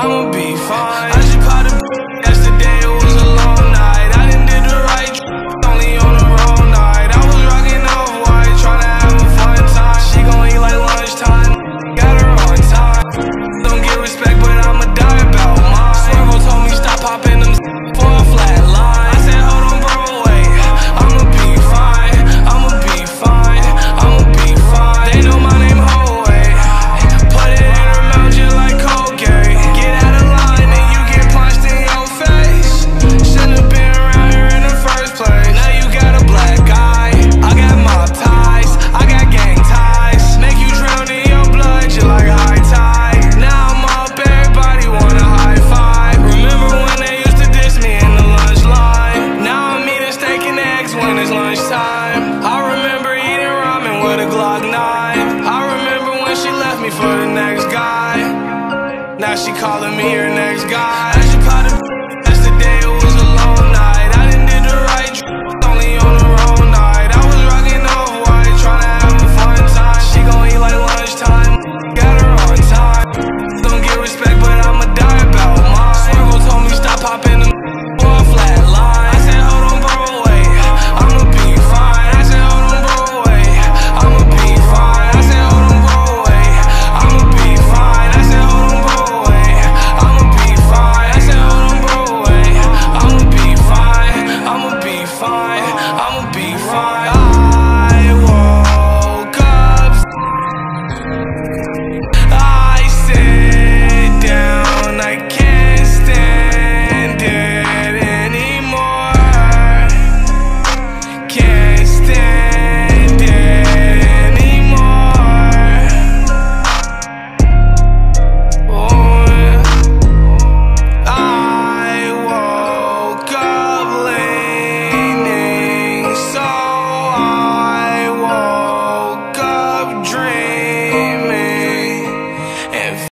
I'ma be fine. I just caught a yesterday, it was a long night. I done did the right only on the wrong night. I was rocking Off-White, tryna have a fun time. She gon' eat like lunchtime, got her on time. Don't get respect, but I'ma die about mine. Swervo told me stop popping them for a flat line. I said hold on bro, wait, I'ma be fine. I'ma be fine, I'ma be fine. They know my name Ho-Way, put it in her mouth just like Colgate. Get out of line and you get punched in your face. Shouldn't have been around here in the first place. Now you got a black eye, I got mob ties, I got gang ties. Make you drown in your blood just like a high tide. Now I'm up, everybody wanna high five. Remember when they used to diss me in the lunch line? Now I'm eating steak and eggs when it's lunchtime. I remember eating ramen with a Glock 9. I remember when she left me for the next guy. Now she calling me her next guy.